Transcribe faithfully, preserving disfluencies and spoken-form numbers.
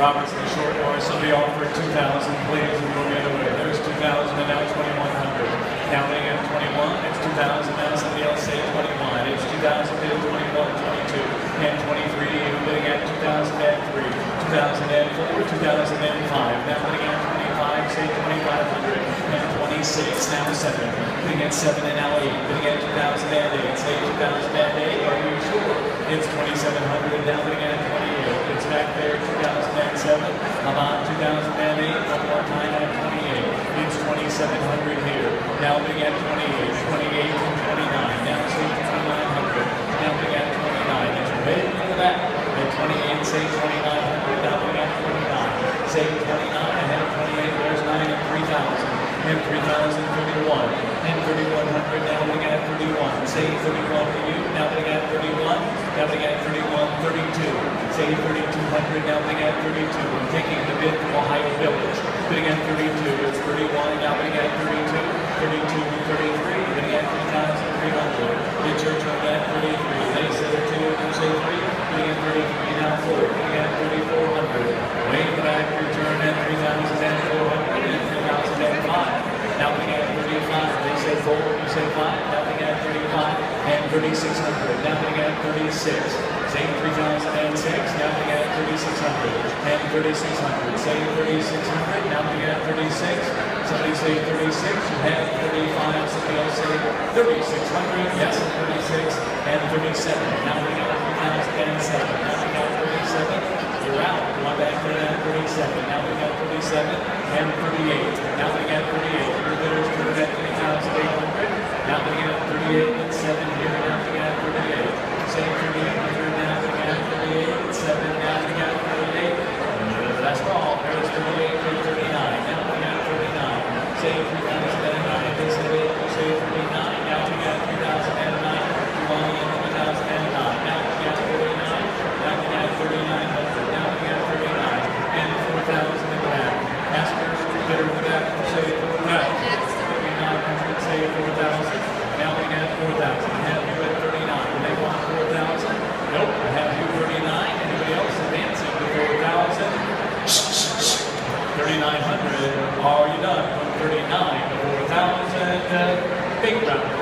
Robertson, the short horse, will be offered two thousand, please, and go the other way. There's two thousand and now twenty-one hundred. Now they have twenty-one, it's two thousand, now somebody else say twenty-one. It's two thousand, twenty-one, twenty-two, and twenty-three, you're bidding at two thousand three, two thousand four, two thousand five. Now bidding at twenty-five, say twenty-five hundred, and twenty-six, now seven. Bidding at seven and now eight. Bidding at two thousand eight, say two thousand eight, are you sure? It's twenty-seven hundred, now bidding at twenty-eight. It's back there, two thousand seven. About two thousand eight, one more time at twenty-eight. It's twenty-seven hundred here. Now bidding at twenty-eight, twenty-eight, and twenty-nine. Now say twenty-nine hundred. Now bidding at twenty-nine. It's way in the back. At twenty-eight, say twenty-nine hundred. Now bidding at twenty-nine. Say twenty-nine, and then twenty-eight, there's nine and three thousand. And three thousand, thirty-one. And thirty-one hundred, now bidding at thirty-one. Say thirty-one to you. Now bidding at thirty-one. Now bidding at thirty-one, thirty-two. Say thirty-two hundred, now bidding at thirty-two. I'm taking the bid from Ohio Village. Bidding at thirty-two, it's thirty-one, now bidding at thirty-two, thirty-two, thirty-three, bidding at three thousand three hundred. It's your turn at thirty-three. They say two, you say three, bidding at thirty-three, now four, bidding at thirty-four hundred. Way back, your turn at three thousand four hundred and three thousand five. Now bidding at thirty-five, they say four, you say five, now bidding at thirty-five, and thirty-six hundred, now bidding at thirty-six. Say three thousand six, now bidding at thirty-six hundred, and thirty-six hundred. Say thirty-six hundred, now bidding at thirty-six. Somebody say thirty-six, you have thirty-five, somebody else say thirty-six hundred, yes, thirty-six, and thirty-seven. Now bidding at three thousand seven, now bidding at thirty-seven, you're out. One back there at thirty-seven, now bidding at thirty-seven, and thirty-eight. Now bidding at thirty-eight, your bidders put it at three thousand eight hundred, now bidding at thirty-eight and seven here, now bidding at thirty-eight. Say thirty-eight hundred, now bidding at thirty-eight and seven, now bidding at thirty-eight. That's all. There's thirty-eight and thirty-nine, now bidding at thirty-nine. Say three thousand nine, they say say thirty-nine, now bidding at three thousand nine, you want to get three thousand nine, now bidding at thirty-nine, now bidding at thirty-nine hundred, now bidding at thirty-nine, and four thousand in the back. Askers, bidder in the back, say four thousand. thirty-nine hundred, say four thousand. Now bidding at four thousand. Have you at thirty-nine? They want four thousand? Nope. I have you thirty-nine. Anybody else advancing to four thousand? thirty-nine hundred. Are you done? From thirty-nine to four thousand. Uh, big round.